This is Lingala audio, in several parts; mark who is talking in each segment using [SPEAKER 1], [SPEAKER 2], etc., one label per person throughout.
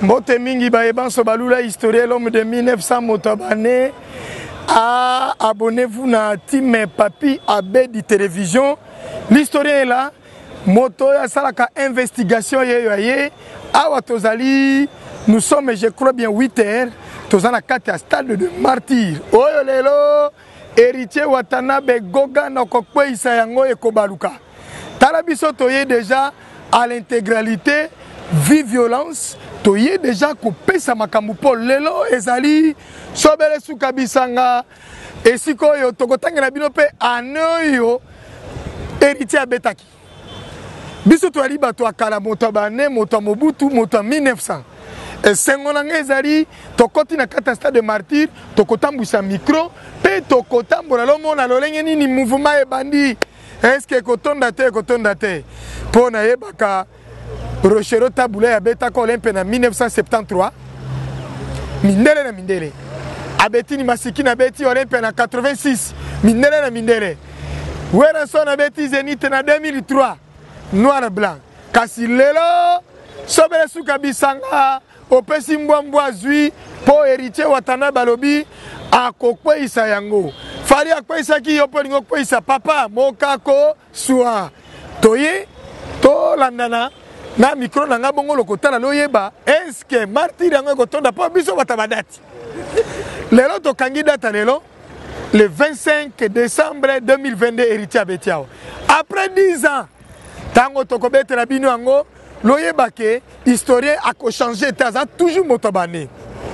[SPEAKER 1] Mbote mingi baebanso balula historie l'homme de 1900 motabane. Ah, abonnez-vous na team Papi Abedi télévision. L'historien est là. Moto ya salaka investigation ye. Awa tozali, nous sommes je crois bien 8 heures. Tozana kati stade de martyr. Oyo lelo héritier Watanabe Goga na kokwe isa yango ekobaluka. Tarabiso toye déjà à l'intégralité vie violence. Toye déjà coupé sa makambu po lelo ezali sobele suka bisanga esiko yo tokotanga na bino pe anoyo héritier abetaki biso to ali bato akala moto bane moto mobutu moto 1900 esengolanga ezali tokoti na kata stade de martyr tokotambusa micro pe tokotambola lomona lolenge nini mouvement ebandi est-ce kotonda te po na yebaka Rochero Taboulé a beta Olympe en 1973. Mindele na mindele. Abeti ni masiki na beti Olympe en 86. Mindele na mindele. Weranson a beti Zenit en 2003. Noir et blanc. Kasi lelo sobele suka bisanga opesi mbwa zui po héritier Watanabe balobi akokwe isa yango. Fali akwe isa ki yopo lingo kwe isa papa mokako sua. Toye to landana na micro na nga bongo lokotala loyeba est-ce que martyr yango kotonda po biso batabadati lelo to kangi data lelo le 25 décembre 2022 héritier abetiao après 10 ans tango to kobetela bino yango loyeba ke historien ako changer taza toujours motobane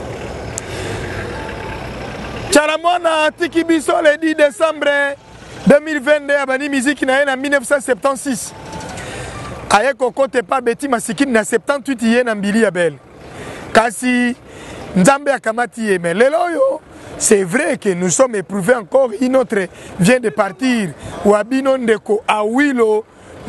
[SPEAKER 1] charamona tiki biso le 10 décembre 2022 abani musique na en 1976 aye kokote pa beti masikini na 78 ye na mbili ya belle kasi nzambe akamati ye mais lelo yo c'est vrai que nous sommes éprouvés encore une autre vient de partir ou abino ndeko awilo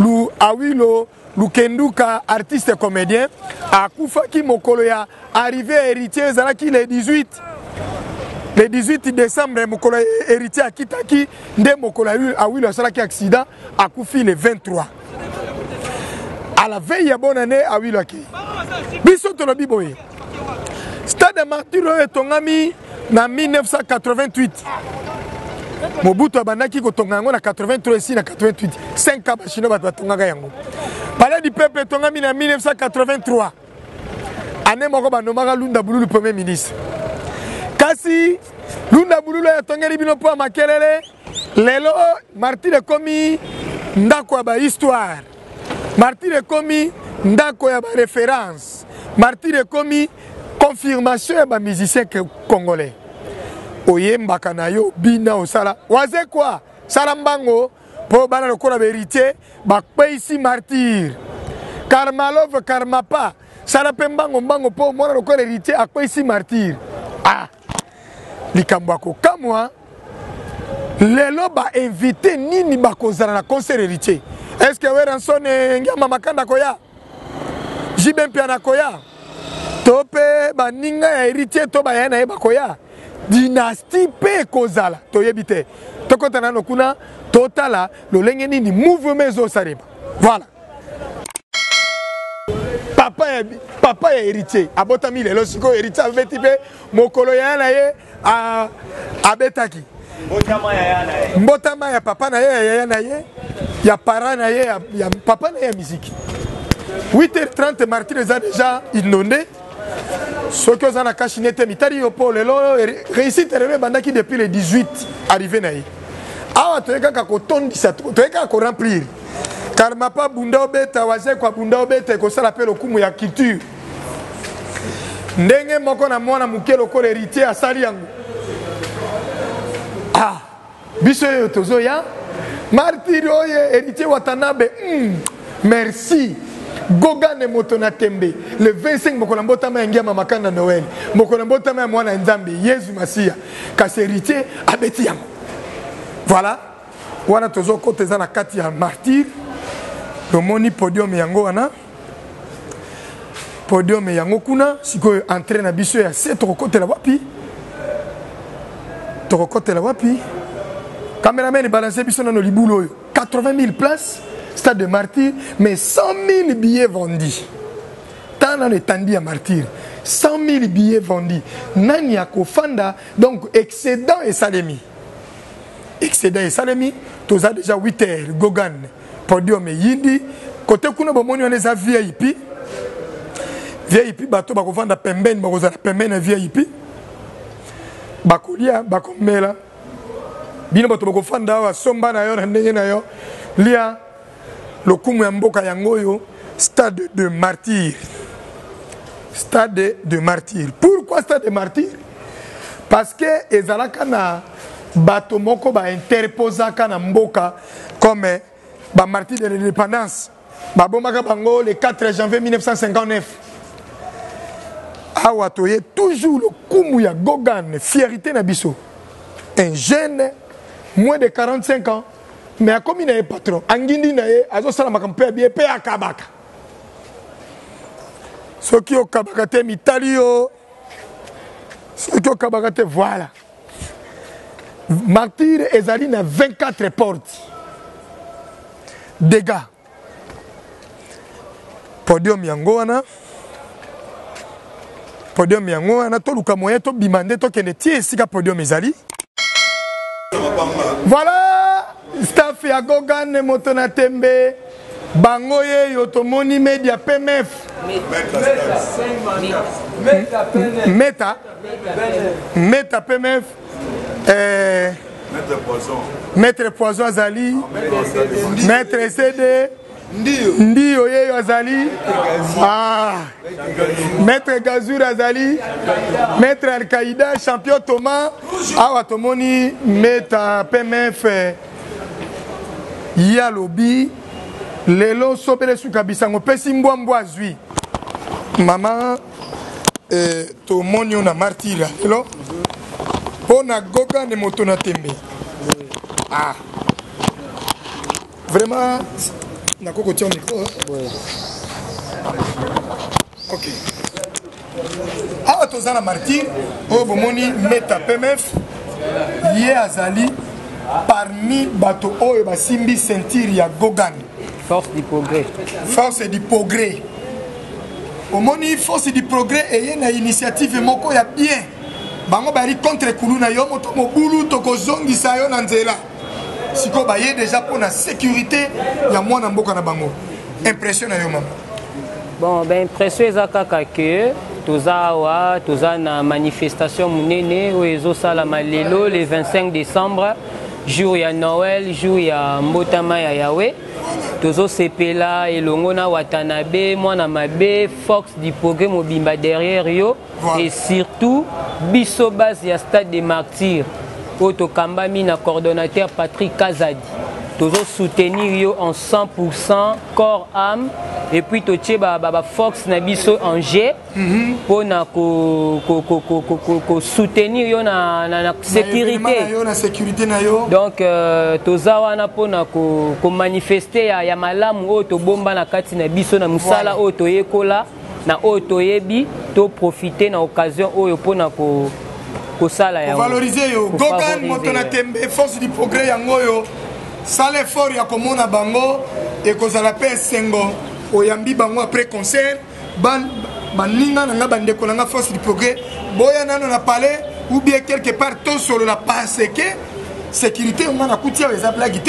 [SPEAKER 1] lukenduka artiste comédien akufa ki mokolo ya arrivé héritier zalaki le 18 décembre mokolo héritier akitaki nde mokolo awilo asalaki accident akufi le 23 à la veille, bonne année à Wilaki. Biso tolobi boye. Stade de martyr est tongami na 1988. Mobutu abandaki ko tongango na 83 ici na 88. 5 ans bachino bat tongaga yango. Palais du peuple tongami na 1983. Année moko banomaka Lunda Bululu premier ministre. Kasi Lunda Bululu ya tongeli bino po makelele. Lelo martyr komi ndako ba histoire. Martyr komi ndako ya ba référence. Martyr komi confirmation ya ba musicien congolais. Oyembaka na yo bina osala. Waze quoi? Salambango po bana lokola héritier ba ici martyr. Karmalov Karmapa. Sala pembango mbango po mona lokola héritier akwa ici martyr. Ah. Likambako kamwa lelo ba invité nini ba kozala na concert héritier. Est-ce que Weranson ngama makanda koya? Jibempe na koya? Tope baninga ya héritier to bayana eba koya? Dynastie pe kozala toyebite. Tokotana no kuna totala lolenge nini mouvement zo sareba. Voilà. Papa ya héritier abotami lelo siko héritier abeti pe mokolo ya na ye abetaki. Mbotama ya papa na ye na ye ya parents na ye ya papa na ye musique 8h30 martyr eza déjà inondé ce que za na kashinete mitari yo po lelo réussite rebe bandaki depuis le 18 arrivé na ye awa toyeka ka kotondisa toyeka ko remplir car mapa bunda obeta waze kwa bunda obeta ko sala pe lokumu ya culture ndenge moko na mwana mukelo ko héritier asali yango ah biso yo tozoya martyr oye héritier Watanabe merci Goga ne motona tembe le 25 mokona mbotama ngia makanda Noël mokona mbotama mwana nzambe Yesu Masia kasi héritier abeti yango voilà wana tozo koteza na kati ya martyr le moni podium yango wana podium yango kuna siko entraîne na biso ya se tokotela wapi Caméraman balancé biso na no libulo 80 000 places stade de martyr mais 100 000 billets vendus. Tant dans le tandi à martyr 100 000 billets vendus nani ya kofanda donc excédent et salemi toza déjà 8 heures Gogan podium yindi côté kuna bomoni on les a VIP bato bakovanda pembeni bakozala pembeni na VIP bakolia bakomela bino bato bakofanda awa somba na yo na ndenge na yo lia lokumu ya mboka yango yo stade de martyr. Pourquoi stade de martyr? Parce que ezalaka na bato moko ba interposaka na mboka comme ba martyr de l'indépendance babomaka bango le 4 janvier 1959. Awa toye toujours le kumu ya Gogan fierté na biso. Un jeune moins de 45 ans mais a comme il est patron angindi na ye azosala makambo ya bien pe akabaka. Ceux qui ont kabakate mitalio, ceux qui ont kabakate voilà. Martyr ezali na 24 portes. Dégâts. Podium yango wana to luka moyen to bimande to kende tie esika podium ezali. Voilà staff ya Gogan Motona Tembe bangoye yotomoni media PMF Meta PMF Maître Poison Azali Maître CD Ndio yeyo Azali Maître Gazur Azali Maître Al-Qaïda champion Thomas awa tomoni Meta PMF Yalobi lelo sobele suka bisango pesi mbwambwa zwi mama to monio na martyra lelo pona Gogan Motona Tembe vraiment nakoko tia micro OK toza na martyr oyo bomoni Meta PMF ye azali parmi bato oyo basimbi ceinture ya Gogan.
[SPEAKER 2] Force du progrès.
[SPEAKER 1] Force du progrès. Au moni force du progrès et une initiative moko ya bien. Bango bari contre kuluna yo moto mobulu tokozongi sayo na nzela. Siko baye déjà pour la sécurité ya mwana mboka na bango. Impression na yo mama.
[SPEAKER 2] Bon ben impression ezakaka que toza na manifestation munene oyo sala malelo le 25 décembre. Jour ya Noël, jour ya mbotama ya Yahweh. Tozo sepela elongo na Watanabe, mwana mabe, Force du progrès mobimba derrière yo voilà. Et surtout biso base ya stade des martyrs. Oto kambami na coordonnateur Patrick Kazadi. Tozo soutenir yo en 100% corps âme et puis totie ba Fox na biso en G pour na ko soutenir yo na sécurité na yo donc toza wana pour na ko manifester ya malamu o to bomba na kati na biso na musala o to yekola na o to yebi to profiter na occasion oyo pour na ko sala ya
[SPEAKER 1] valoriser yo Gogan Motona Tembe Force du progrès yango yo sale fort ya komona bango et kozala pe sengo oyambi bango après concert baninga na bandeko na Force du progrès boya nano na palais ou bien quelque part tout sur la parce que sécurité on a couti avec la blague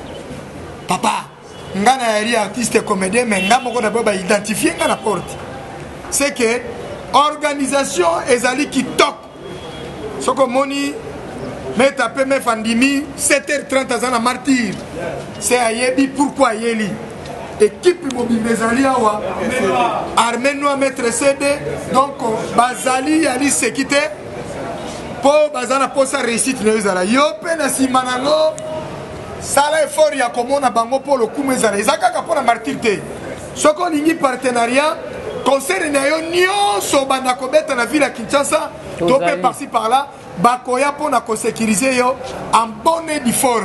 [SPEAKER 1] papa ngana yari artiste comédien mais nga moko d'abord ba identifier ngana porte c'est que organisation ezali qui toque soko moni Meta PMF andimi 7h30 à la martyr. C'est ayebi pourquoi yeli. Équipe mobilisée awa Armenois Maître CD donc bazali ali sekite pour bazana pour sa réussite nezala yo pena simanango sala effort ya komona bango pour le coup mezala ezaka pour la martyr te. Soko lingi partenariat concert na yo nyonso banda kobeta na ville ya Kinshasa topé par-ci par-là. Bakoya pour na sécuriser yo en bonne et forme.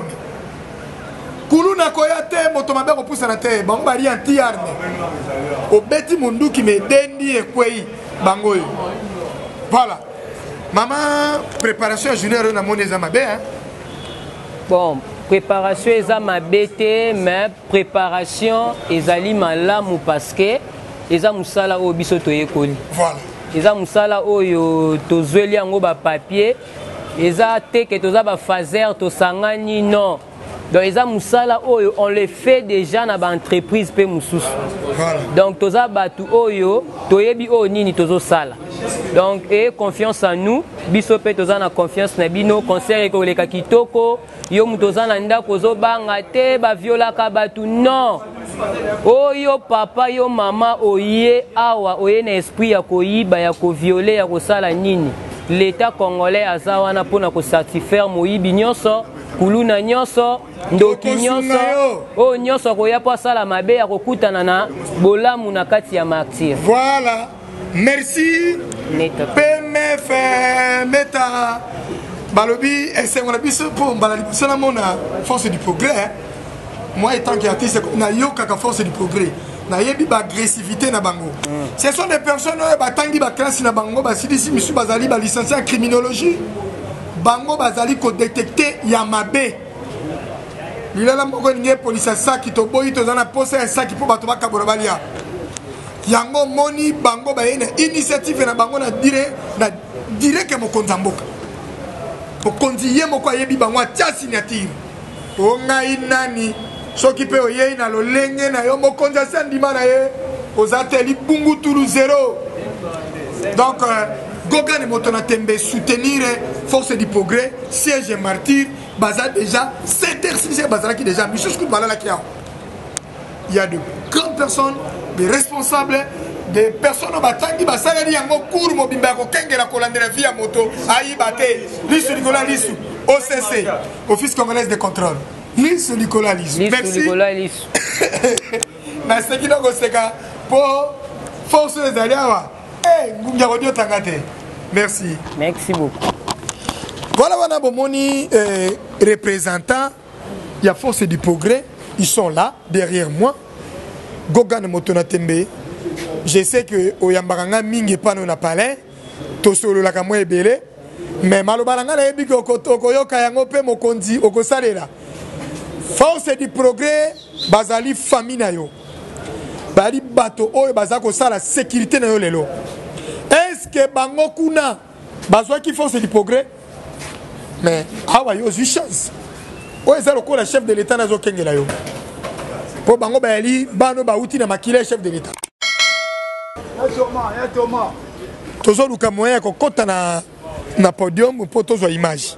[SPEAKER 1] Kuluna koya te motomabe ko poussa na te bango bari anti arme. Obeti mundu ki me dendi ekwei bango yo. Voilà. Maman préparation junior na moneza mabe hein.
[SPEAKER 2] Bon, préparation eza mabe te mais préparation ezali malamu parce que eza musala oyo biso toyekoli.
[SPEAKER 1] Voilà.
[SPEAKER 2] Eza musala oyo tozweli yango ba papier. Eza teke toza ba fazer tosangani non. Donc eza musala oyo on le fait déjà na ba entreprise pe mususu. Voilà. Donc toza batu oyo toyebi o nini tozo sala. Donc et confiance en nous, biso pe toza na confiance na bino concert ko leka kitoko, yo mutoza na ndako zo banga te ba viola ka batu non. Oyo papa yo mama oye awa oye na esprit ya koyiba ya ko violer ya ko sala nini. L'État congolais aza wana pona ko certifier moyibi nyonso, kuluna nyonso, ndoki nyonso, o nyonso koya po sala mabe ya kokutana na bolamu na kati ya martyr.
[SPEAKER 1] Voilà. Merci. PMF Meta Balobi et on a vu ce pour la force du progrès. Moi étant qu'artiste na yo kaka force du progrès. Na yebi ba agressivité na bango. Ce sont des personnes ba tangi ba classe na bango ba sidisi misu bazali ba licencié en criminologie. Bango bazali ko détecter ya mabe. Lila moko ninge police sa ki to boyi to na poser un sac pour bato ba kaborabalia. Yango moni bango ba yene initiative na bango na dire que mo konzamboka. Mo konziye moko yebi bango atia signature. O ngai nani soki pe oye na lolenge na yo mo konza sandima na ye ozateli bungu turu zéro. Donc Gogan Motona Tembe soutenir force du progrès siège et martyr baza déjà s'exercer bazala qui déjà monsieur scout balala qui a. Il y a de grandes personnes, des responsables, des personnes qui ont salarié en cours mobimba ko kengela ko landela via moto aibate lisu Nicolas Lisu OCC Office congolais de contrôle lisu Nicolas Lisu merci
[SPEAKER 2] Nicolas Lisu
[SPEAKER 1] na seki donc seka pour force des aliawa ngunga radio tangate merci
[SPEAKER 2] beaucoup.
[SPEAKER 1] Voilà wana bomoni représentants il y a force du progrès. Ils sont là, derrière moi. Gogan Motona Tembe. Je sais que Oyambaranga Mingi Pano na palais. Tosolo la kamwe ebele. Mais Malobaranga na ebi ko koyoka yango pe mokonzi okosalela. Force du progrès bazali famille na yo. Bali bato oyo bazako sala sécurité na yo lelo. Est-ce que bango kuna bazwa ki force du progrès? Mais awa yo zi chance. Oye za lokola chef de l'état nazo kengela yo. Po bango bayali bano bauti na makile chef de l'état. Ya Thomas. Tozo luka moyen ko kota na podium po tozo image.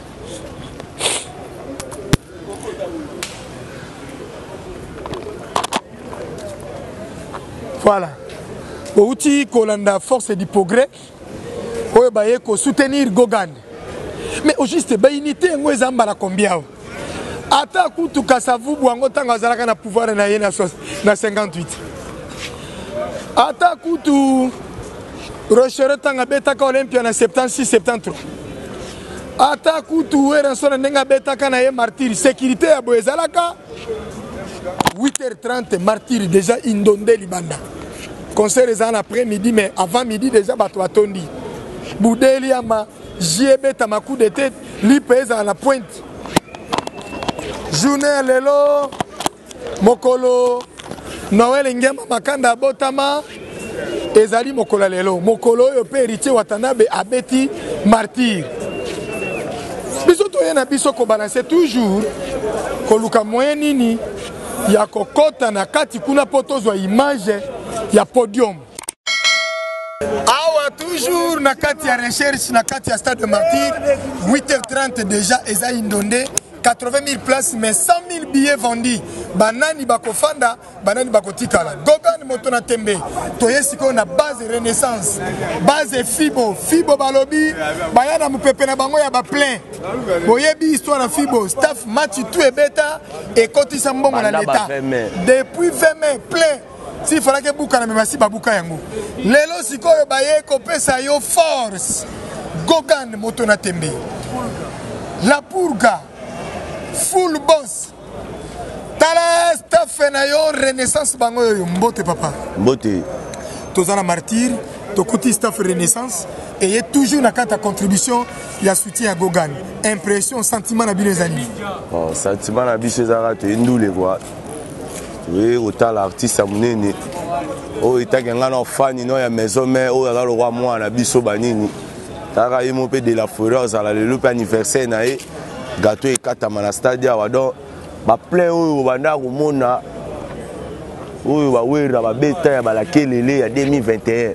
[SPEAKER 1] Voilà. Bauti kolanda force du progrès. Oye baye ko soutenir Gogan. Mais au juste bayinité ngo ezamba la combien? Ata kutu kasavu bwango tanga zalaka na pouvoir na ye na 58. Ata kutu Rocher tanga beta ka Olympia na 76 73. Ata kutu Erenson nenga beta ka na ye martyr sécurité ya boezalaka 8h30 martyr déjà indonde libanda. Concert les après-midi mais avant midi déjà bato atondi. Boudeli ama Jiebeta ma coup de tête li pesa à la pointe. Journée lelo mokolo Noël ngema makanda botama ezali mokolo lelo mokolo yo pe héritier watanabe abeti martyr. Biso to yena biso ko balancer toujours ko luka moyen nini ya kokota na kati kuna potozwa image ya podium. Awa toujours na kati ya recherche na kati ya stade de martyr 8h30 déjà eza indonde 80 000 places mais 100 000 billets vendus. Banani bakofanda, banani bakotikala. Gogan Motona Tembe. Toyesi ko na base renaissance, base Fibo, Fibo balobi, bayana mupepe na bango ya ba plein. Boyebi histoire na Fibo, staff match tout et beta et kotisa mbongo na l'état. Depuis 20 mai plein. Si fallait que bouka na memasi babuka yango. Lelo sikoyo baye ko pesa yo force. Gogan Motona Tembe. La Purga. Full boss. Tala staff na yo renaissance bango yo mbote papa.
[SPEAKER 3] Mbote.
[SPEAKER 1] Tozana martyr, tokoti staff renaissance et y toujours na kata contribution ya soutien à Gogan. Impression, sentiment na bino ezali.
[SPEAKER 3] Bon, sentiment na biso ezala to ndule quoi. Oui, autant l'artiste amunene o itaki ngana fani no ya maison mais o ya le roi moi na biso banini taka yimo pe de la forêt za la le anniversaire na e gâteau e katama na stade ya donc ba plein o banda ko mona o ba wera ba beta ya balakelele ya 2021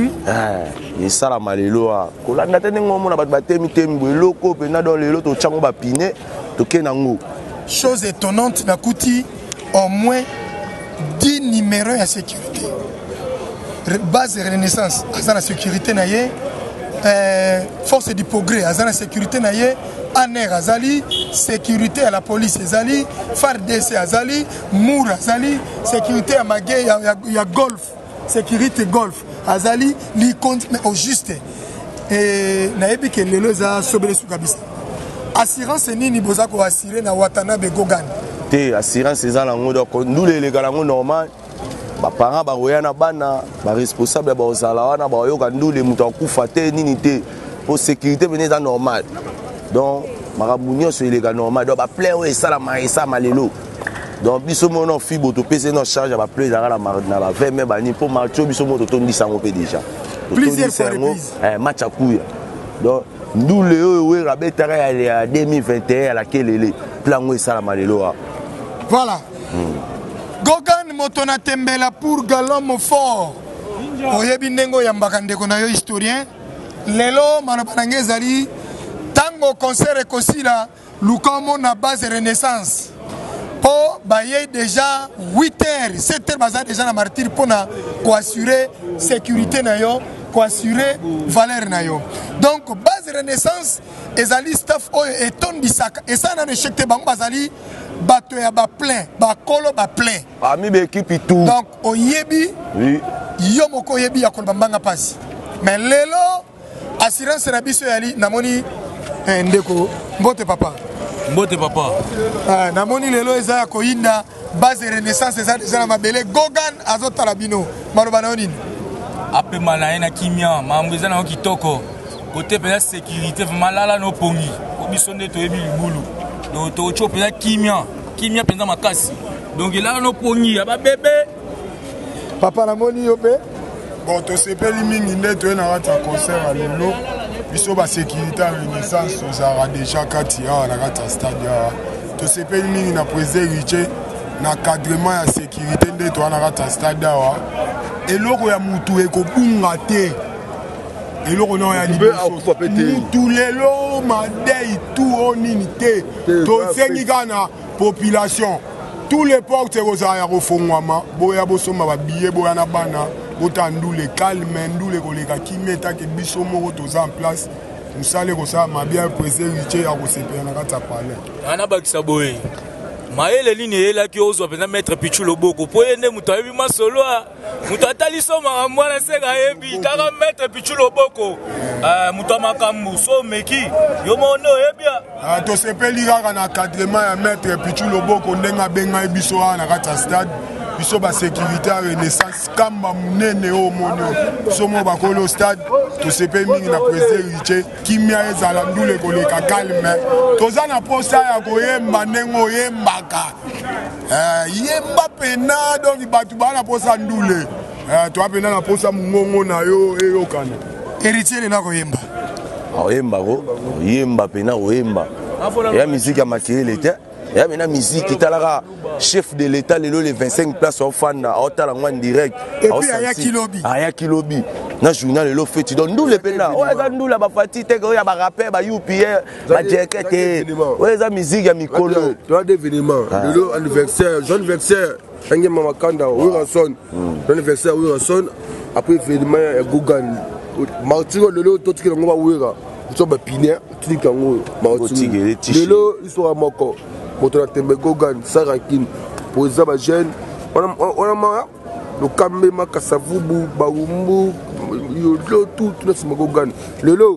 [SPEAKER 3] et ça la malelo ko landa tene ngomo na ba temi loko pe na dans lelo to chango ba pine to kenango.
[SPEAKER 1] Chose étonnante na kuti au moins 10 numéros de sécurité. Base de Renaissance, à la sécurité naie, force du progrès, à la sécurité naie, ANER Azali, sécurité à la police Azali, FARDC Azali, Mour Azali, sécurité à Magé, il y a Golf, sécurité Golf Azali, li compte mais au juste. Et naebi que les lois a sobé sous kabisa. Assurance ni ni boza ko assurer na Watanabe Gogan.
[SPEAKER 3] Assurance eza nango donc nous les galango normal ba parents ba royana bana ba responsable ba ozala wana ba yoka ndule mutu akufa te nini te pour sécurité beneza normal donc marabunyo so les gars normal donc ba plein o esala maïsa malelo donc biso mono fibo to pese no charge ba plein na la 20 mais ba ni pour marcho biso moto to ndisa ngo pe déjà
[SPEAKER 1] plusieurs fois
[SPEAKER 3] match à couille donc nous le rabetara ya 2021 à laquelle les plan esala malelo.
[SPEAKER 1] Voilà. Gogan Motona Tembela pour Galom fort. Oyebi nengo yambakande kona yo historien. Lelo manabanange zali tango concert et kosila lukomo na base Renaissance. Po baye déjà 8h, 7h baza déjà na martyr pour na ko assurer sécurité na yo, ko assurer valeur na yo. Donc base Renaissance ezali staff oyo eton bisaka et ça na échec te bango bazali bato ya ba plein ba kolo ba plein
[SPEAKER 3] parmi l'équipe tout
[SPEAKER 1] donc oyebi oui yo moko yebi ya kolo bambanga pasi mais lelo assurance na biso yali namoni ndeko mbote papa namoni lelo eza ya koinda base Renaissance eza déjà na mabele Gogan azotala bino maloba na nini
[SPEAKER 4] apema na ena kimia mambo eza na kitoko côté de la sécurité vraiment là no pongi biso nde to yebi libulu donc to chope la kimia penza makasi donc là no pongi ya ba bébé
[SPEAKER 1] papa la moni yope
[SPEAKER 5] bon to sepeli mingi nde to na kata concert à lelo biso ba sécurité à Renaissance ozara déjà kati ya na kata stade ya to sepeli mingi na président Riche na cadrement ya sécurité nde to na kata stade ya eloko ya mutu ekobunga te eloko no ya liboso mutu lelo madei tout onini te tosengi kana population tous les portes kozala kofongwama boya bosomba babillet boya na bana botandule calme ndule koleka kimeta ke biso moko toza en place musale kosala mabia président Riche ya kosepela na kati ya palais
[SPEAKER 4] ana bakisa boye maele nini elaki ozwa pena maître Pichu Loboko po yende mutu ayebi masolo mutu atali soma mwana seka yebi taka maître Pichu Loboko mutu amakambu so meki yo mono yebia
[SPEAKER 5] to sepeli kaka na cadrement ya maître Pichu Loboko ndenga benga biso na kati ya stade biso ba sécurité à Renaissance kamba munene o mono somo bakolo stade to sepeli mingi na président Riche kimia ezala ndule koleka calme toza na posa ya koyemba nengo yembaka yemba pena donc batu bana posa ndule to apena na posa mungongo na yo eyokana
[SPEAKER 1] héritier na koyemba
[SPEAKER 3] oyemba ko yemba pena oyemba ya musique ya makelele te ya mena musique italaka chef de l'état lelo les 25 places au fan au talent en direct
[SPEAKER 1] et puis aya kilobi
[SPEAKER 3] na journal lelo feti donc ndule pena o eza ndula ba fati te ko ya ba rapper ba UPR ba jekete o eza musique ya mikolo
[SPEAKER 6] toi d'événement lelo anniversaire jeune anniversaire ngé mama kanda Wilson anniversaire Wilson après événement Gogan Martiro lelo to tikela ngo ba wira to ba piner tikela ngo Martiro lelo histoire moko moto tembe Gogan Sarakin pour les jeunes on le kambe makasavubu baumbu yo tout na sima Gogan lelo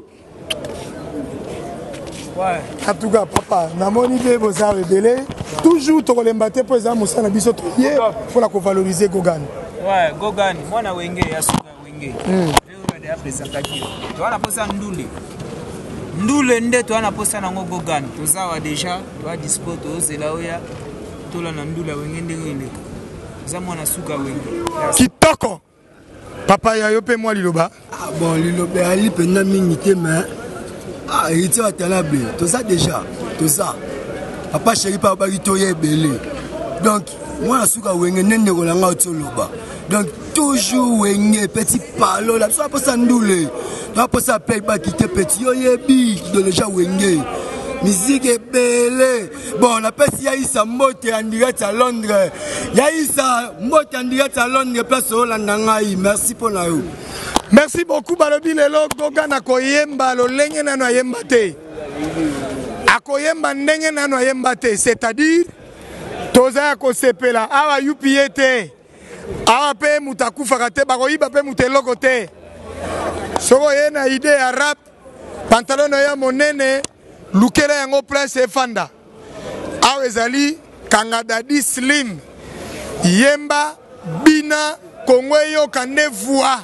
[SPEAKER 1] ouais en tout cas papa namoni be boza rebelle toujours to kolembate pour ça musana biso to ye pour la valoriser Gogan
[SPEAKER 7] ouais Gogan mwana wenge yasuka wenge leo de Afrika kio to ana posa ndule nde to ana posa nango Gogan tozawa déjà to dispo to zela oya to la ndula wenge ndenge Za mwana suka wenge.
[SPEAKER 1] Kitoko. Papa ya yo pe moi liloba.
[SPEAKER 8] Ah bon, liloba ali pena mingi te mais il tient à tanabe. Tout ça déjà, tout ça. Papa chéri pa ba ritoye belé. Donc moi suka wenge nende ko langa otoloba. Donc toujours wenge petit palo la so pas ça ndoulé. Donc pas ça paye ba quitter petit yo yebi de déjà wenge. Musique est belle. Bon, on appelle ça Yaïsa Mote en direct à Londres. Yaïsa Mote en direct à Londres, place au Landangaï. Merci pour la rue.
[SPEAKER 1] Merci beaucoup, Balobi Lelo. Gogan Akoyemba, lo lenge na no yemba te. Akoyemba ndenge na no yemba te. C'est-à-dire, toza ko sepela. Awa yupiete. Awa pe mutakufa kate. Bakoyiba pe muteloko te. Soko ye na idée ya rap. Pantalon ya monene. Lukele yango place efanda. Awezali Kangadadi Slim. Yemba Bina Kongweyo Kandevua.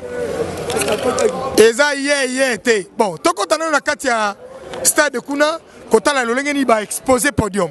[SPEAKER 1] Eza ye te. Bon, toko tano na kati ya stade kuna kotala lolenge ni ba exposer podium.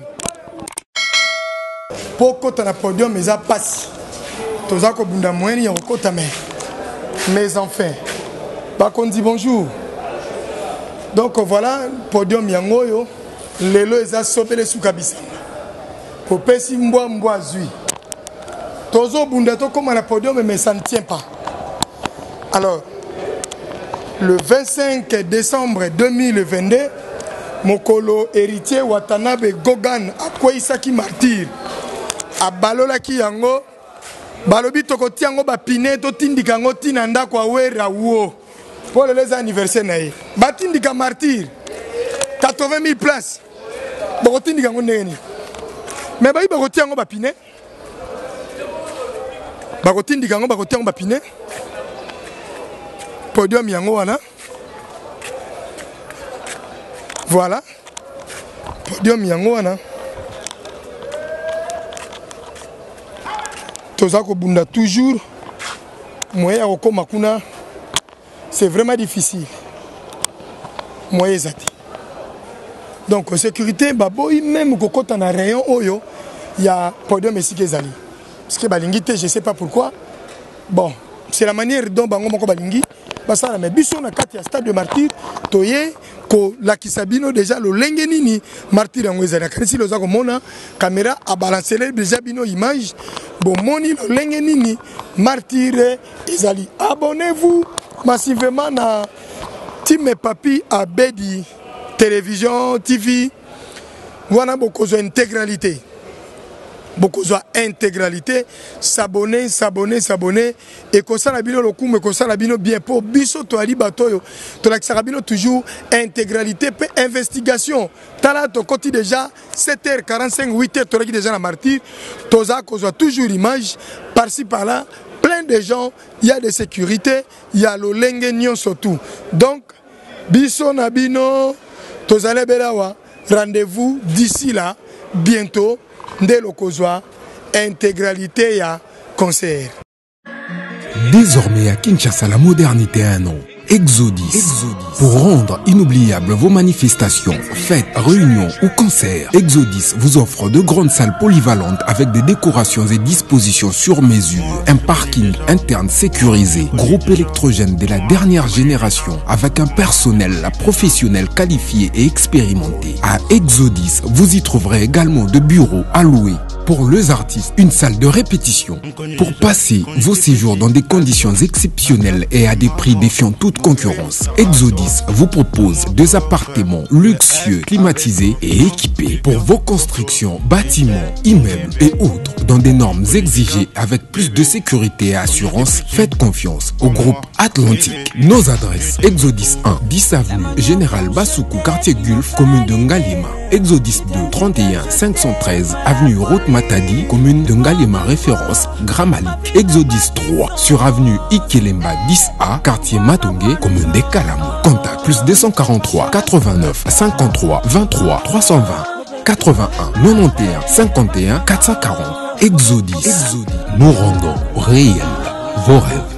[SPEAKER 1] Poko tana podium eza passe. Toza ko bunda mweni ya kota mes enfants. Ba kondi bonjour. Donc voilà, podium yangoyo, lelo eza sopele sukabisa. Popesi mbwa zui. Tozo bunda to comme na podium mais ça ne tient pas. Alors, le 25 décembre 2022, Mokolo héritier Watanabe Gogan Akweisaki martyr. A balola ki yango, balobi tokoti yango ba pine to tindika ngo tinanda kwa wera wo. Pour les anniversaires, Batindika martyr, 80 000 places. Bogotindika ngondeni. Mais bayi bagotiango bapine. Bagotindika ngo bagotiango bapine. Podium yango wana. Voilà. Podium yango wana. Tozako bunda toujours. Moya oko makuna. C'est vraiment difficile. Moi, exact. Donc, en sécurité, même quand on a un rayon, il y a podium ici qui est allé. Parce que Balingite, je ne sais pas pourquoi. Bon, c'est la manière dont Bango Moko Balingi. Mais biso na kati ya stade de martyr, toye ko la kisabino déjà le lengenini martyr en wezana. Kanisi loza ko mona caméra a balancer déjà bino image. Bon moni le lengenini martyr ezali. Abonnez-vous massivement na Team Papi Abedi télévision TV. Voilà beaucoup d'intégralité. Beaucoup d'intégralité. S'abonner et qu'on s'en abîme le coup mais qu'on s'en abîme bien pour biso to ali batoyo to la sarabino toujours intégralité pe investigation tala to côté déjà 7h45 8h to déjà la martyr toza qu'on soit toujours image par-ci par-là plein de gens il y a de sécurité il y a le lengenio surtout donc biso nabino tozale belawa rendez-vous d'ici là bientôt dès le Kozwa, intégralité à concert.
[SPEAKER 9] Désormais à Kinshasa, la modernité a un nom. Exodis. Pour rendre inoubliables vos manifestations, fêtes, réunions ou concerts, Exodis vous offre de grandes salles polyvalentes avec des décorations et dispositions sur mesure. Un parking interne sécurisé, groupe électrogène de la dernière génération avec un personnel professionnel qualifié et expérimenté. À Exodis, vous y trouverez également de bureaux à louer. Pour les artistes, une salle de répétition. Pour passer vos séjours dans des conditions exceptionnelles et à des prix défiant toute concurrence, Exodis vous propose des appartements luxueux, climatisés et équipés pour vos constructions, bâtiments, immeubles et autres dans des normes exigées avec plus de sécurité et assurance. Faites confiance au groupe Atlantique. Nos adresses: Exodis 1, 10 avenue Général Bassoukou, quartier Gulf, commune de Ngalima. Exodis 2, 31 513 avenue Route Matadi, commune de Ngalima, référence Gramalik. Exodis 3 sur avenue Ikelemba 10A, quartier Matongé, commune de Kalamo. Contact plus 243 89 53 23 320 81 91 51 440. Exodis. Nous rendons réel vos rêves.